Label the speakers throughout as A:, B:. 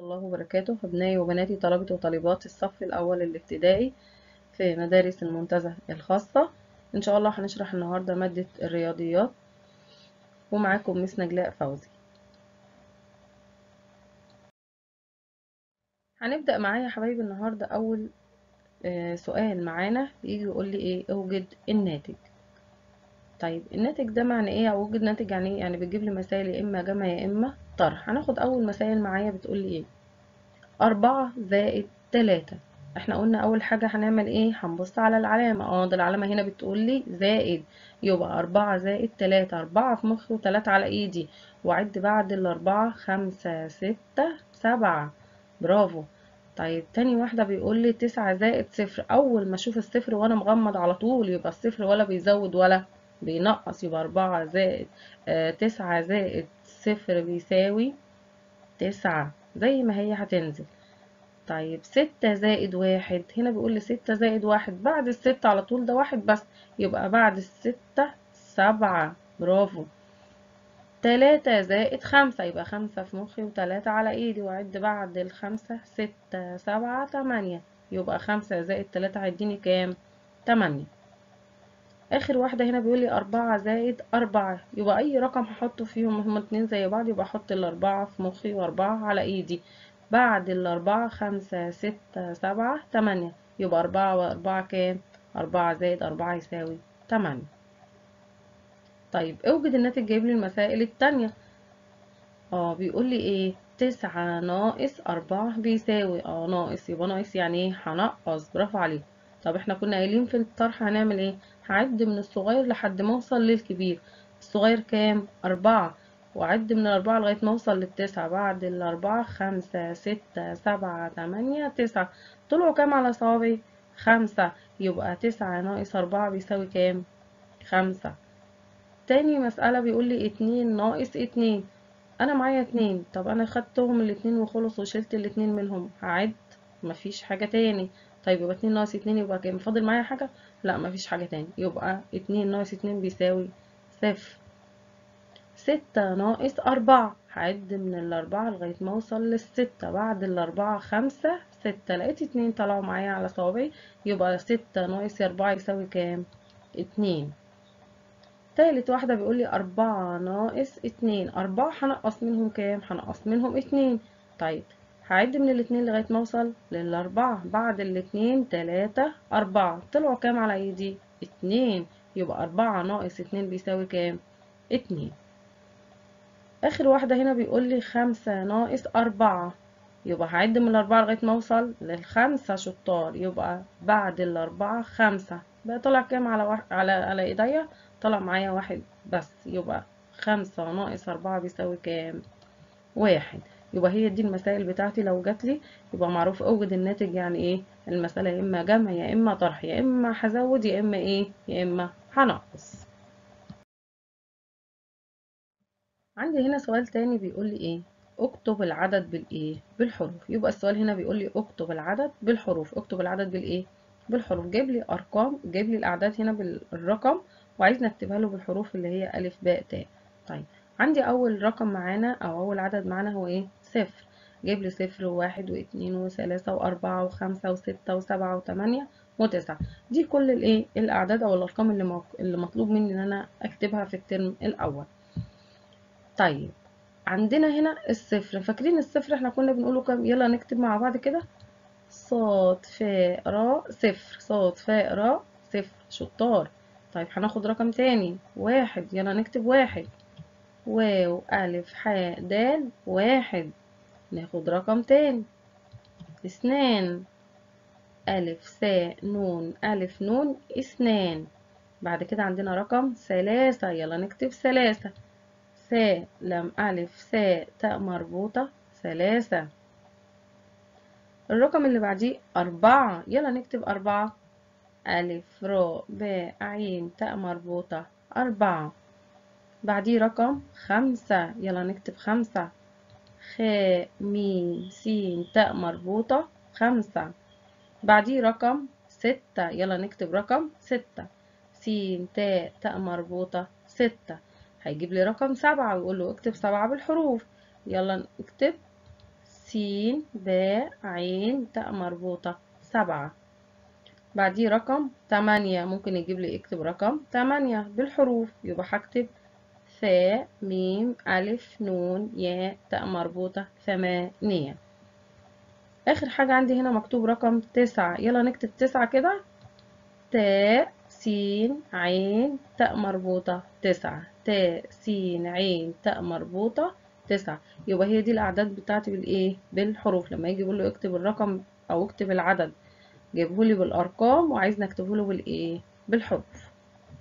A: الله وبركاته. أبنائي وبناتي طلبة وطالبات الصف الأول الابتدائي في مدارس المنتزه الخاصة، إن شاء الله هنشرح النهاردة مادة الرياضيات، ومعاكم مس نجلاء فوزي. هنبدأ معايا يا حبايبي النهاردة. أول سؤال معانا يجي يقول لي إيه؟ أوجد الناتج. طيب الناتج ده معنى إيه؟ أو أوجد ناتج يعني إيه؟ يعني بتجيب لي مسائل يا إما جمع يا إما طرح. هناخد أول مسائل معايا، بتقول لي إيه؟ 4 زائد 3. احنا قلنا اول حاجة هنعمل ايه؟ هنبص على العلامة. ده العلامة هنا بتقول لي زائد، يبقى 4 زائد 3. 4 في مخي و3 على ايدي، وعد بعد الاربعة 5 6 7. برافو. طيب تاني واحدة بيقول لي 9 زائد 0. اول ما اشوف الصفر وانا مغمض على طول يبقى الصفر ولا بيزود ولا بينقص، يبقى 4 زائد 9 زائد 0 بيساوي 9 زي ما هي هتنزل. طيب 6 زائد 1. هنا بيقول لي 6 زائد 1، بعد الستة على طول ده واحد بس، يبقى بعد الستة 7. برافو. 3 زائد 5، يبقى 5 في مخي و3 على ايدي، وأعد بعد الخمسة 6 7 8، يبقى 5 زائد 3 هيديني كام؟ 8. آخر واحدة هنا بيقول لي 4 زائد 4، يبقى أي رقم هحطه فيهم، هما اتنين زي بعض، يبقى أحط الأربعة في مخي وأربعة على إيدي. بعد الأربعة 5 6 7 8، يبقى 4 وأربعة كام؟ 4 زائد 4 يساوي 8. طيب اوجد الناتج. جايب لي المسائل التانية. بيقول لي ايه؟ 9 ناقص 4 بيساوي ناقص، يبقى ناقص يعني ايه؟ هنقص. برافو عليكم. طب احنا كنا قايلين في الطرح هنعمل ايه؟ هعد من الصغير لحد ما اوصل للكبير. الصغير كام؟ 4، وأعد من الأربعة لغاية ما أوصل للتسعة. بعد الأربعة 5 6 7 8 9. طلعوا كام على صوابعي؟ 5. يبقى 9 ناقص 4 بيساوي كام؟ 5. تاني مسألة بيقول لي 2 ناقص 2. انا معايا 2. طب انا خدتهم الاتنين وخلص وشلت الاتنين منهم، هعد مفيش حاجة تاني. طيب يبقى 2 ناقص 2 يبقى كام؟ فاضل معايا حاجة؟ لا مفيش حاجة تاني، يبقى 2 ناقص 2 بيساوي 0. 6 ناقص 4. هعد من الأربعة لغاية ما أوصل للستة. بعد الأربعة 5 6. لقيت 2 طلعوا معايا على صوابعي، يبقى 6 ناقص 4 يساوي كام؟ 2. تالت واحدة بيقولي 4 ناقص 2. 4 هنقص منهم كام؟ هنقص منهم 2. طيب هعد من الاتنين لغاية ما اوصل للأربعة. بعد الاتنين 3 4. طلعوا كام على ايدي؟ 2. يبقى 4 ناقص 2 بيساوي كام؟ 2. آخر واحدة هنا بيقولي 5 ناقص 4. يبقى هعد من الأربعة لغاية ما اوصل للخمسة. شطار. يبقى بعد الأربعة 5. بقى طلع كام على ايديا؟ طلع معايا واحد بس. يبقى 5 ناقص 4 بيساوي كام؟ 1. يبقى هي دي المسائل بتاعتي. لو جاتلي يبقى معروف اوجد الناتج يعني ايه؟ المسألة يا اما جمع يا اما طرح، يا اما هزود يا اما ايه؟ يا اما هنقص. عندي هنا سؤال تاني بيقول لي ايه؟ اكتب العدد بالايه؟ بالحروف. يبقى السؤال هنا بيقول لي اكتب العدد بالحروف. اكتب العدد بالايه؟ بالحروف. جايب لي ارقام، جايب لي الاعداد هنا بالرقم، وعايزني اكتبها له بالحروف اللي هي الف باء تاء. طيب عندي اول رقم معانا او اول عدد معانا هو ايه؟ صفر. جايب لي صفر وواحد واثنين وثلاثة واربعة وخمسة وستة وسبعة وثمانية وتسعة. دي كل الايه؟ الاعداد او الارقام اللي مطلوب مني ان انا اكتبها في الترم الاول. طيب عندنا هنا الصفر. فاكرين الصفر احنا كنا بنقوله كام؟ يلا نكتب مع بعض كده. صاد فاء راء صفر. صاد فاء راء صفر. شطار. طيب هناخد رقم تاني. واحد. يلا نكتب واحد. واو ألف حاء دال واحد. ناخد رقم تاني. اثنان. ألف ساء نون ألف نون اثنان. بعد كده عندنا رقم ثلاثة. يلا نكتب ثلاثة. سا لم ألف سا تاء مربوطة ثلاثة. الرقم اللي بعديه أربعة. يلا نكتب أربعة. ألف راء باء عين تاء مربوطة أربعة. بعديه رقم خمسة. يلا نكتب خمسة. خاء ميم سين تاء مربوطة خمسة. بعديه رقم ستة. يلا نكتب رقم ستة. سين تاء تاء مربوطة ستة. هيجيب لي رقم سبعة ويقول له اكتب سبعة بالحروف. يلا نكتب س باء عين تاء مربوطة 7. بعديه رقم 8، ممكن يجيب لي اكتب رقم 8 بالحروف، يبقى هكتب فاء ميم ألف نون ياء تاء مربوطة 8. آخر حاجة عندي هنا مكتوب رقم 9، يلا نكتب 9 كده. تاء سين عين تاء مربوطة 9، تاء سين عين تاء مربوطة 9. يبقى هي دي الأعداد بتاعتي بالإيه؟ بالحروف. لما يجي يقول له اكتب الرقم أو اكتب العدد جايبهولي بالأرقام وعايزني اكتبهوله بالإيه؟ بالحروف.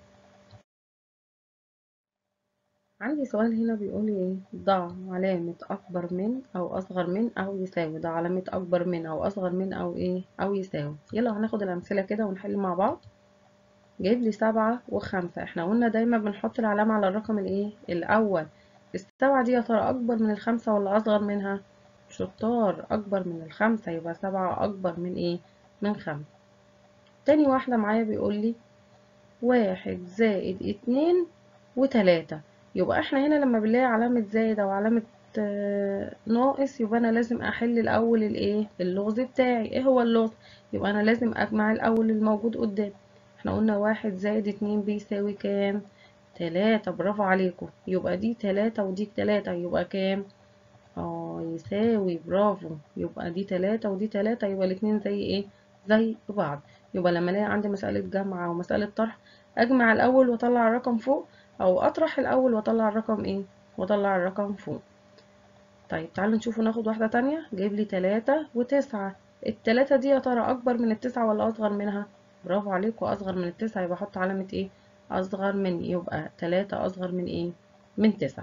A: عندي سؤال هنا بيقول ايه؟ ضع علامة أكبر من أو أصغر من أو يساوي. ضع علامة أكبر من أو أصغر من أو إيه؟ أو يساوي. يلا هناخد الأمثلة كده ونحل مع بعض. جايب لي 7 و5. احنا قلنا دايما بنحط العلامة على الرقم الايه؟ الأول. ال7 دي يا ترى أكبر من ال5 ولا أصغر منها؟ شطار، أكبر من ال5، يبقى 7 أكبر من ايه؟ من 5. تاني واحدة معايا بيقول لي 1 زائد 2 و3. يبقى احنا هنا لما بنلاقي علامة زائد أو علامة ناقص، يبقى أنا لازم أحل الأول الايه؟ اللغز بتاعي. ايه هو اللغز؟ يبقى أنا لازم أجمع الأول الموجود قدامي. احنا قلنا 1 زائد 2 بيساوي كام؟ 3. برافو عليكم. يبقى دي 3 ودي 3، يبقى كام؟ يساوي. برافو. يبقى دي 3 ودي 3، يبقى الاتنين زي ايه؟ زي بعض. يبقى لما الاقي عندي مسألة جمع او مسألة طرح، اجمع الاول واطلع الرقم فوق، او اطرح الاول واطلع الرقم ايه؟ واطلع الرقم فوق. طيب تعالوا نشوف وناخد واحدة تانية. جايب لي 3 و9. التلاتة دي يا ترى اكبر من ال9 ولا اصغر منها؟ برافو عليكم، اصغر من ال9، يبقى احط علامة ايه؟ اصغر من. يبقى 3 اصغر من ايه؟ من 9.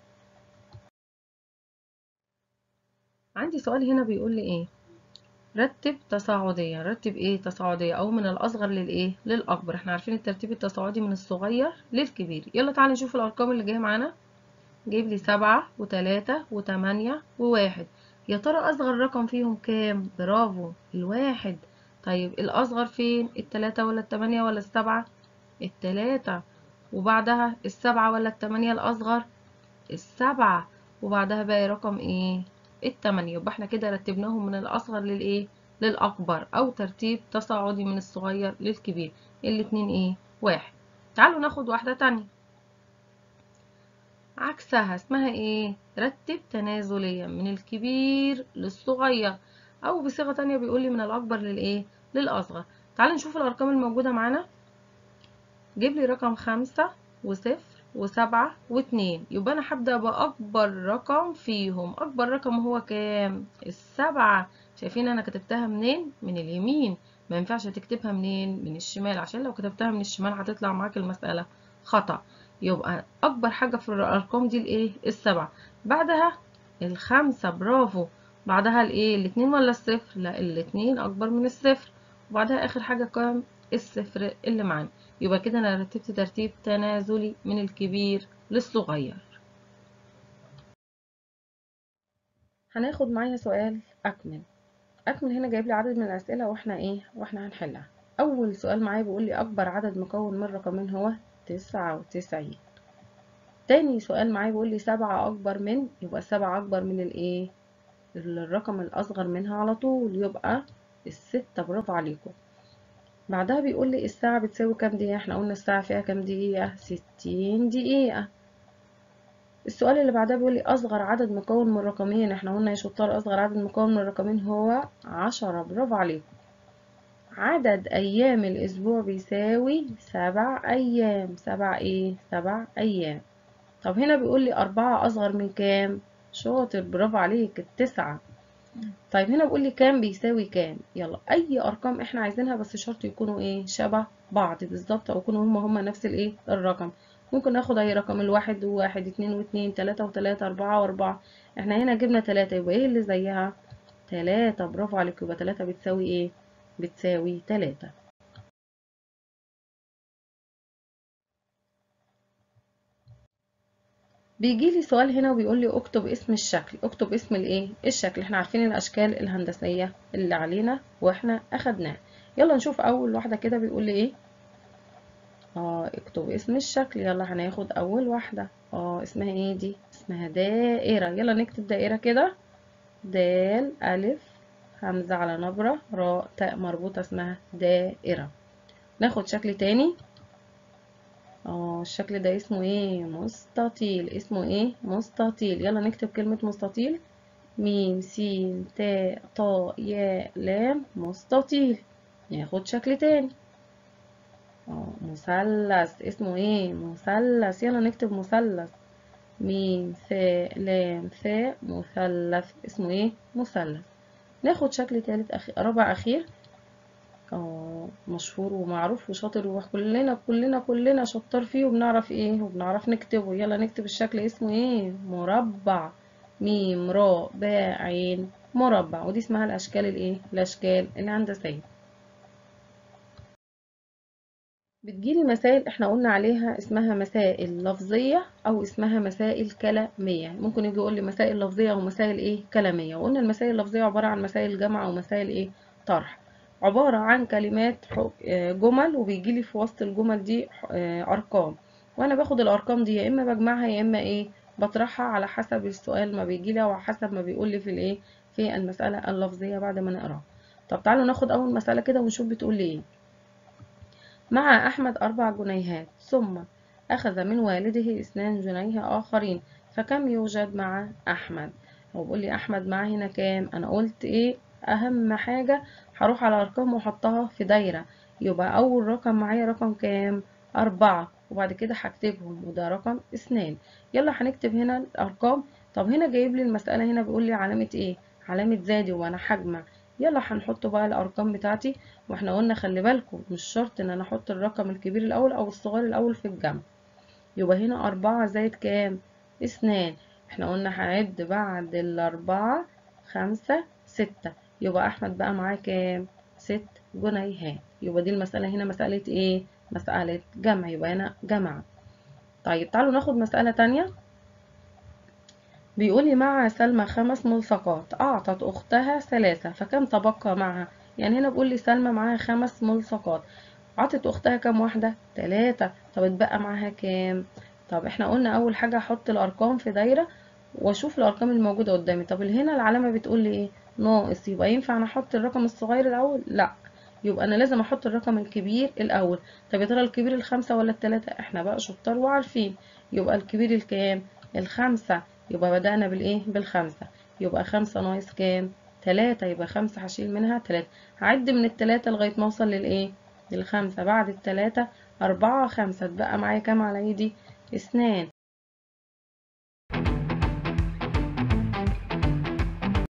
A: عندي سؤال هنا بيقول لي ايه؟ رتب تصاعديا. رتب ايه تصاعدية؟ او من الاصغر للايه؟ للاكبر. احنا عارفين الترتيب التصاعدي من الصغير للكبير. يلا تعالى نشوف الارقام اللي جايه معانا. جايب لي 7 و3 و8 و1. يا ترى اصغر رقم فيهم كام؟ برافو، الواحد. طيب الاصغر فين؟ التلاتة ولا التمانية ولا السبعة؟ التلاتة. وبعدها السبعة ولا التمانية الاصغر؟ السبعة. وبعدها باقي رقم ايه؟ التمانية. يبقى احنا كده رتبناهم من الاصغر للايه؟ للاكبر، او ترتيب تصاعدي من الصغير للكبير. الاتنين ايه؟ واحد. تعالوا ناخد واحدة تانية عكسها. اسمها ايه؟ رتب تنازليا من الكبير للصغير، او بصيغة تانية بيقولي من الاكبر للايه؟ للاصغر. تعالوا نشوف الارقام الموجودة معانا. جيب لي رقم 5 و0 و7 و2. يبقى انا هبدأ بأكبر رقم فيهم. اكبر رقم هو كام؟ السبعة. شايفين انا كتبتها منين؟ من اليمين. ما ينفعش تكتبها منين؟ من الشمال، عشان لو كتبتها من الشمال هتطلع معاك المسألة خطأ. يبقى اكبر حاجة في الارقام دي الايه؟ السبعة. بعدها الخمسة. برافو. بعدها الايه؟ الاتنين ولا الصفر؟ لا، الاتنين اكبر من الصفر. وبعدها اخر حاجة كام؟ الصفر اللي معانا. يبقى كده انا رتبت ترتيب تنازلي من الكبير للصغير. هناخد معايا سؤال اكمل. اكمل هنا جايب لي عدد من الاسئله واحنا هنحلها. اول سؤال معايا بيقول لي اكبر عدد مكون من رقمين هو 99. تاني سؤال معايا بيقول لي 7 اكبر من. يبقى 7 اكبر من الايه؟ الرقم الاصغر منها على طول، يبقى الستة. برافو عليكم. بعدها بيقول لي الساعة بتساوي كام دقيقة. احنا قلنا الساعة فيها كام دقيقة؟ 60 دقيقة. السؤال اللي بعدها بيقول لي أصغر عدد مكون من رقمين. احنا قلنا يا شطار أصغر عدد مكون من رقمين هو 10. برافو عليكم. عدد أيام الأسبوع بيساوي 7 أيام. 7 ايه؟ 7 أيام. طب هنا بيقول لي 4 أصغر من كام؟ شاطر، برافو عليك، التسعة. طيب هنا بيقول لي كام بيساوي كام. يلا أي أرقام احنا عايزينها، بس شرط يكونوا ايه؟ شبه بعض بالظبط، أو يكونوا هما نفس الايه؟ الرقم. ممكن ناخد أي رقم. الواحد وواحد، اتنين واتنين، تلاتة وتلاتة، أربعة وأربعة. احنا هنا جبنا تلاتة، يبقى ايه اللي زيها؟ تلاتة. برافو عليكم. يبقى تلاتة بتساوي ايه؟ بتساوي تلاتة. بيجي لي سؤال هنا وبيقول لي اكتب اسم الشكل. اكتب اسم الايه؟ الشكل. احنا عارفين الاشكال الهندسيه اللي علينا واحنا اخدناها. يلا نشوف اول واحده كده بيقول لي ايه. اكتب اسم الشكل. يلا هناخد اول واحده. اسمها ايه دي؟ اسمها دائره. يلا نكتب دائره كده. دال ألف همزة على نبرة راء تاء مربوطة اسمها دائرة. ناخد شكل تاني. الشكل ده اسمه ايه؟ مستطيل. اسمه ايه؟ مستطيل. يلا نكتب كلمة مستطيل. ميم سين تاء طاء ياء لام مستطيل. ناخد شكل تاني. مثلث. اسمه ايه؟ مثلث. يلا نكتب مثلث. ميم ثاء لام ثاء مثلث. اسمه ايه؟ مثلث. ناخد شكل تالت رابع اخير. مشهور ومعروف وشاطر وكلنا شطار فيه وبنعرف ايه وبنعرف نكتبه. يلا نكتب الشكل. اسمه ايه؟ مربع. ميم راء باء عين مربع. ودي اسمها الاشكال الايه؟ الاشكال الهندسيه. بتجيلي مسائل احنا قلنا عليها اسمها مسائل لفظية او اسمها مسائل كلامية. ممكن يجي يقول لي مسائل لفظية او مسائل ايه؟ كلامية. وقلنا المسائل اللفظية عبارة عن مسائل جمع او مسائل ايه؟ طرح. عبارة عن كلمات جمل، وبيجيلي في وسط الجمل دي ارقام، وانا باخد الارقام دي يا اما بجمعها يا اما ايه؟ بطرحها على حسب السؤال ما بيجيلي او على حسب ما بيقول لي في الايه؟ في المسألة اللفظية بعد ما نقراها. طب تعالوا ناخد اول مسألة كده ونشوف بتقول لي ايه. مع أحمد 4 جنيهات، ثم أخذ من والده 2 جنيه آخرين، فكم يوجد مع أحمد؟ هو بيقول لي أحمد معاه هنا كام؟ أنا قلت إيه؟ أهم حاجة هروح على أرقام وأحطها في دايرة. يبقى أول رقم معايا رقم كام؟ 4، وبعد كده هكتبهم وده رقم 2. يلا هنكتب هنا الأرقام. طب هنا جايب لي المسألة، هنا بيقول لي علامة إيه؟ علامة زائد وأنا هجمع. يلا هنحط بقى الأرقام بتاعتي. واحنا قلنا خلي بالكم مش شرط ان انا احط الرقم الكبير الاول او الصغير الاول في الجمع. يبقى هنا 4 زائد كام؟ 2. احنا قلنا هنعد بعد الاربعة 5 6. يبقى احمد بقى معاه كام؟ 6 جنيهات. يبقى دي المسألة هنا مسألة ايه؟ مسألة جمع. يبقى هنا جمع. طيب تعالوا ناخد مسألة تانية. بيقولي مع سلمى 5 ملصقات، أعطت أختها 3، فكم تبقى معها؟ يعني هنا بيقول لي سلمى معاها 5 ملصقات، عطت أختها كام واحدة؟ 3. طب اتبقى معاها كام؟ طب احنا قلنا أول حاجة أحط الأرقام في دايرة وأشوف الأرقام الموجودة قدامي. طب هنا العلامة بتقول لي إيه؟ ناقص. يبقى ينفع أنا أحط الرقم الصغير الأول؟ لأ، يبقى أنا لازم أحط الرقم الكبير الأول. طب يا ترى الكبير ال5 ولا ال3؟ احنا بقى شطار وعارفين. يبقى الكبير الكام؟ ال5. يبقى بدأنا بالإيه؟ ب5. يبقى 5 ناقص كام؟ 3. يبقى 5 هشيل منها 3. هعد من ال3 لغاية ما أوصل للإيه؟ ال5. بعد ال3 4 5. اتبقى معايا كام على ايدي؟ 2.